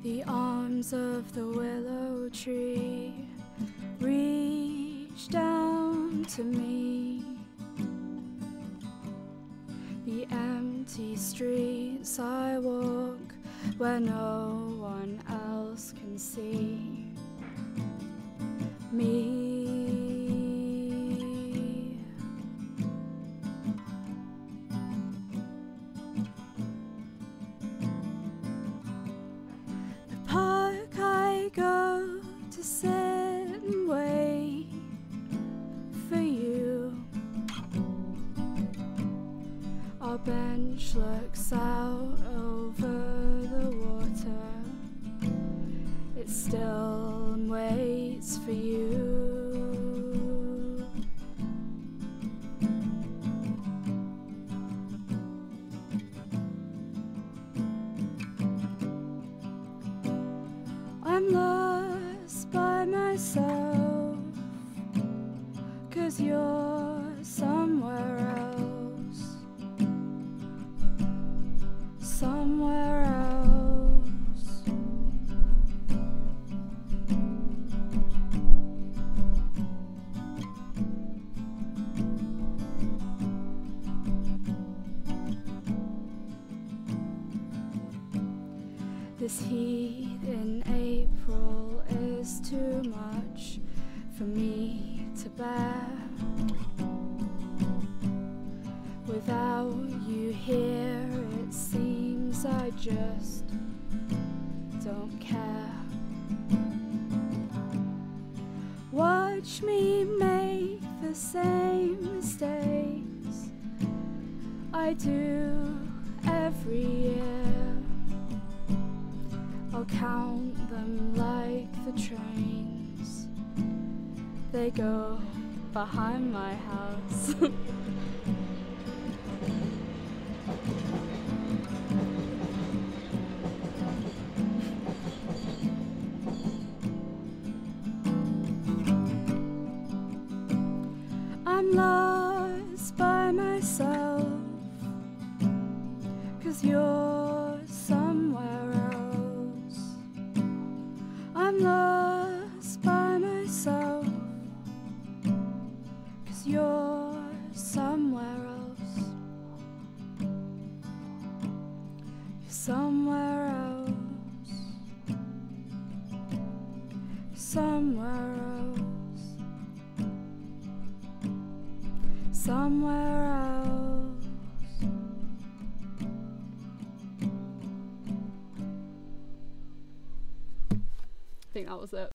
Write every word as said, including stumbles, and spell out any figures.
The arms of the willow tree reach down to me. The empty streets I walk where no one else can see me. The park I go to sit and wait for you. Our bench looks out over the water. It still waits for you. I'm lost by myself, 'cause you're somewhere else, somewhere else. This heat in April is too much for me to bear. Without you here, it seems I just don't care. Watch me make the same mistakes I do every year. I'll count them like the trains. They go behind my house. I'm lost by myself, 'cause you're somewhere else. I'm lost by myself, 'cause you're somewhere else. You're somewhere else. Somewhere else. Somewhere else. I think that was it.